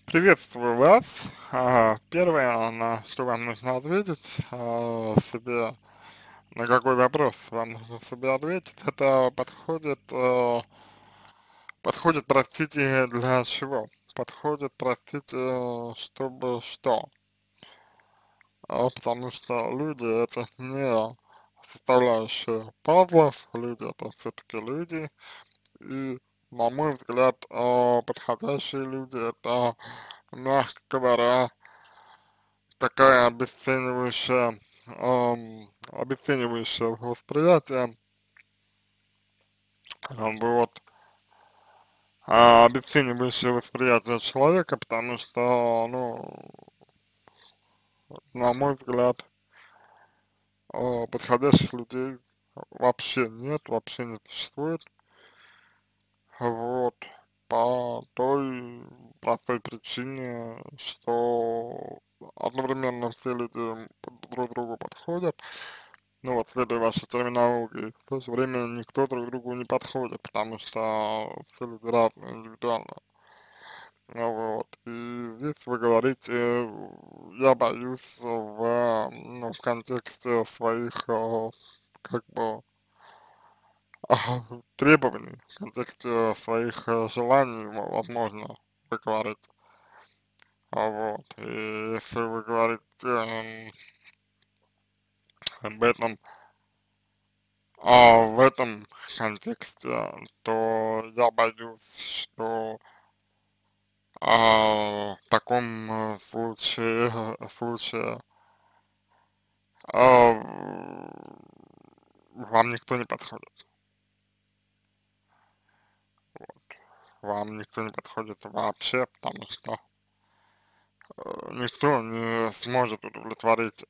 Приветствую вас. Первое, на что вам нужно ответить себе, на какой вопрос вам нужно себе ответить, это подходит, простите, для чего? Подходит, простите, чтобы что? Потому что люди это не составляющая пазлов, люди это все-таки люди, и, на мой взгляд, подходящие люди это, мягко говоря, такая обесценивающее восприятие, вот, обесценивающее восприятие человека, потому что, ну, на мой взгляд, подходящих людей вообще нет, вообще не существует, вот, по той простой причине, что одновременно все люди друг другу подходят. Ну вот, следуя вашей терминологии, в то же время никто друг другу не подходит, потому что все люди разные, индивидуально. Вот. И здесь вы говорите, я боюсь ну, в контексте своих, как бы, требований, в контексте своих желаний, возможно, вы говорите. Вот. И если вы говорите об этом, в этом контексте, то я боюсь, что в таком случае вам никто не подходит. Вам никто не подходит вообще, потому что никто не сможет удовлетворить,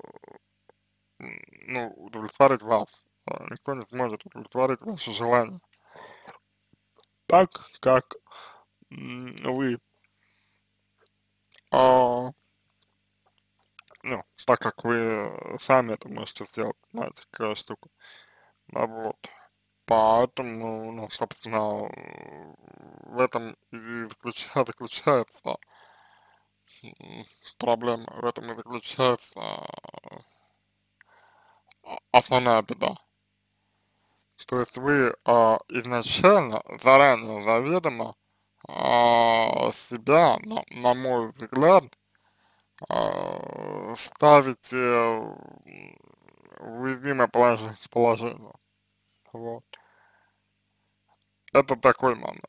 ну, удовлетворить вас. Никто не сможет удовлетворить ваши желания так, как вы, а, ну, так как вы сами это можете сделать, знаете, какая штука. Вот. Поэтому, ну, собственно, в этом и заключается проблема, в этом и заключается основная беда. То есть вы изначально, заранее, заведомо себя, на мой взгляд, ставите в уязвимое положение. Вот. Это такой момент.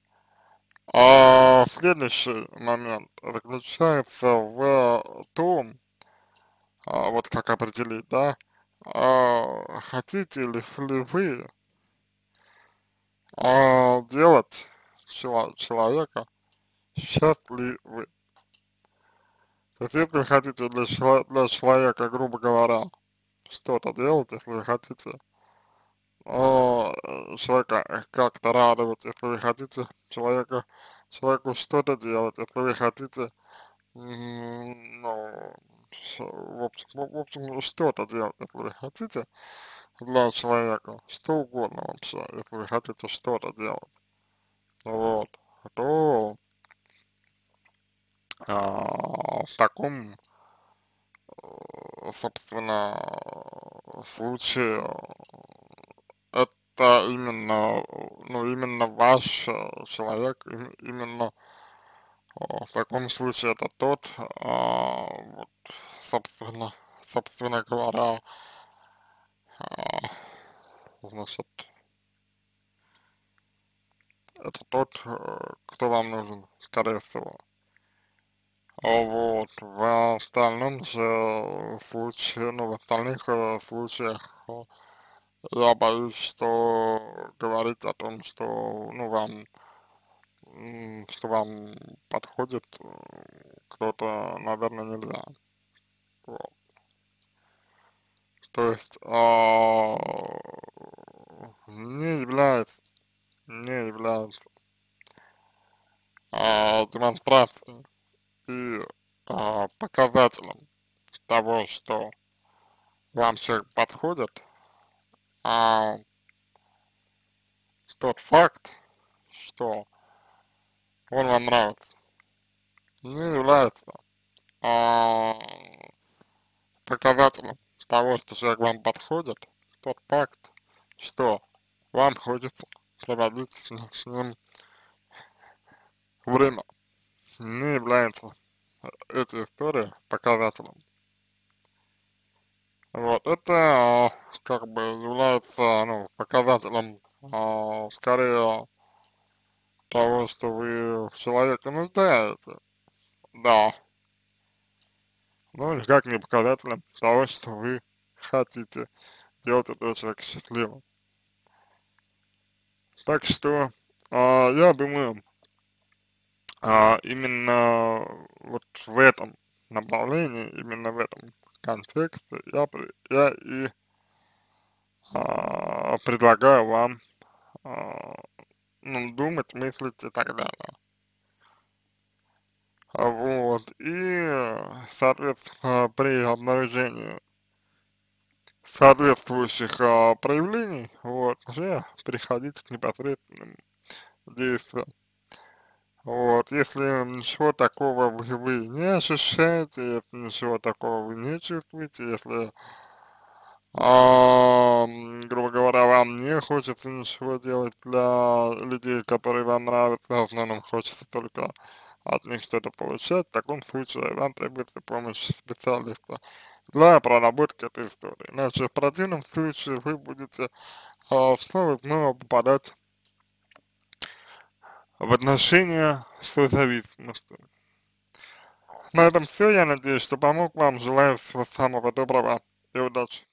Следующий момент заключается в том, вот как определить, да, хотите ли вы делать человека счастливым. То есть, если вы хотите для человека, грубо говоря, что-то делать, если вы хотите человека как-то радовать, если вы хотите человеку что-то делать, если вы хотите, ну, в общем, что-то делать, если вы хотите для человека, что угодно вообще, если вы хотите что-то делать, вот, то в таком, собственно, случае это именно, ну, именно ваш человек, именно в таком случае это тот, вот, собственно, собственно говоря, а, значит, это тот, кто вам нужен, скорее всего. Вот, в остальном же случае, ну, в остальных случаях я боюсь, что говорить о том, что, ну, что вам подходит кто-то, наверное, нельзя. Вот. То есть, не является, не является демонстрацией и показателем того, что вам человек подходит, а тот факт, что он вам нравится. не является а, показателем того, что человек вам подходит, тот факт, что вам хочется проводить с ним время, не является эта история показателем. Вот, это как бы является, ну, показателем скорее того, что вы в человеке нуждаете, да, но никак не показателем того, что вы хотите делать этого человека счастливым. Так что я думаю, именно вот в этом направлении, именно в этом контексте я и предлагаю вам а, ну, думать, мыслить и так далее. Вот, и, соответственно, при обнаружении соответствующих проявлений, вот, уже переходить к непосредственным действиям. Вот, если ничего такого вы не ощущаете, если ничего такого вы не чувствуете, если, грубо говоря, вам не хочется ничего делать для людей, которые вам нравятся, в основном хочется только от них что-то получать, в таком случае вам требуется помощь специалиста для проработки этой истории. Иначе в противном случае вы будете снова и снова попадать в отношения созависимости. На этом все. Я надеюсь, что помог вам. Желаю всего самого доброго и удачи.